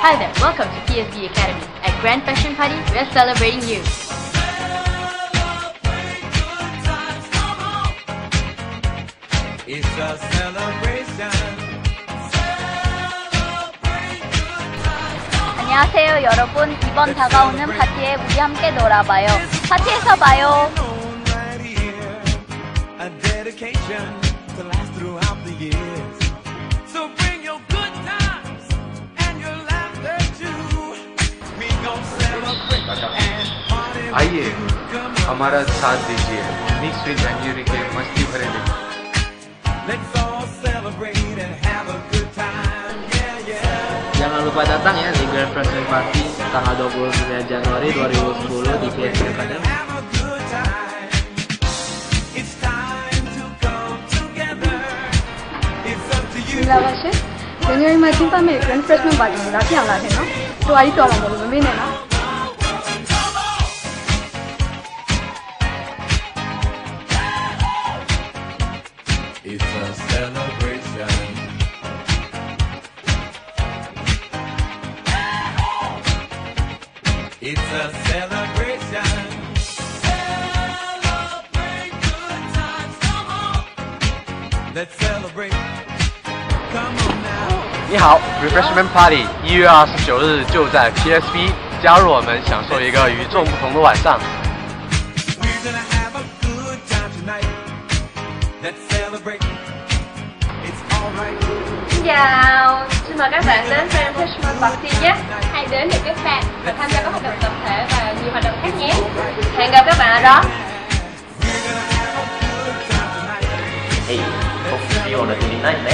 Hi there, welcome to PSB Academy. At Grand Fashion Party, we're celebrating you. It's a celebration. 안녕하세요 여러분. 이번 다가오는 파티에 우리 함께 놀아봐요. 파티에서 봐요. A dedication to last throughout the years. So bring your good times and your laughter too. We gon' celebrate and party. आइए हमारा साथ दीजिए mix with January के मस्ती भरे दिन. Let's all celebrate and have a good time. Yeah, yeah. Jangan lupa datang ya di Grand Fashion Party tanggal 29 Januari 2010 di GFP Promo. मिला वैसे जनवरी में चिंता में ग्रैंड फ्रेशमेंट पार्टी में रात आला थे ना तो आई तो आला बोलो में ना It's a celebration. It's a celebration. Celebrate good times, come on. Let's celebrate. Come on now. 你好 ，Refreshment Party 1月29日就在 PSB， 加入我们，享受一个与众不同的晚上。 We're gonna have a good time tonight. Let's celebrate. It's alright. Xin chào, xin mời các bạn đến Grand Fashion Party nhé. Hãy đến để kết bạn và tham gia các hoạt động tập thể và nhiều hoạt động khác nhé. Hẹn gặp các bạn ở đó. We're gonna have a good time tonight. Hey, hope to see you on the 29th, man.